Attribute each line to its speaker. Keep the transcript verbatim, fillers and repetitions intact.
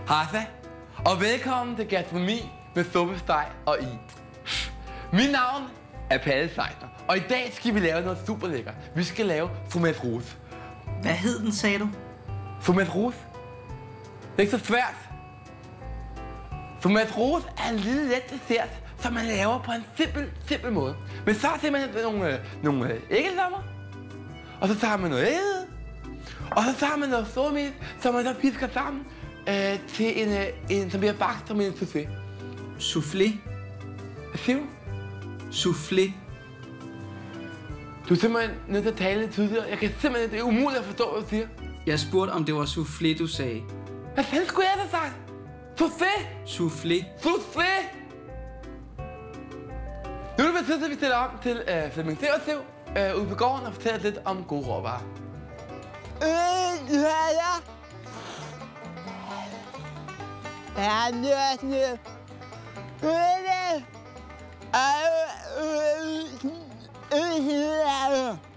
Speaker 1: Hejsa, og velkommen til Gastronomi med suppesteg og i. Mit navn er Palle Seidner, og i dag skal vi lave noget super lækkert. Vi skal lave fromage rouge.
Speaker 2: Hvad hed den, sagde du?
Speaker 1: Fromage rouge? Det er ikke så svært. Fromage rouge er en lille let dessert, som man laver på en simpel, simpel måde. Men så tager man nogle, øh, nogle øh, æggelommer, og så tager man noget ægget, og så tager man noget stormel, som man så pisker sammen øh, til en, øh, en, som bliver bagt som en soufflé.
Speaker 2: Soufflé?
Speaker 1: Hvad siger du?
Speaker 2: Soufflé.
Speaker 1: Du er simpelthen nødt til at tale lidt tydeligere. Jeg kan simpelthen, det er umuligt at forstå, hvad du siger.
Speaker 2: Jeg spurgte, om det var soufflé, du sagde.
Speaker 1: Hvad fanden skulle jeg have sagt? Soufflé?
Speaker 2: Soufflé.
Speaker 1: Soufflé? Nu er det tid til, at vi stiller om til øh, Flemming Severslev øh, ude på gården og fortæller lidt om gode råvarer.
Speaker 3: Øh, ja, ja. Ja, nødvendig. Øh, øh, øh, øh, øh, øh, øh,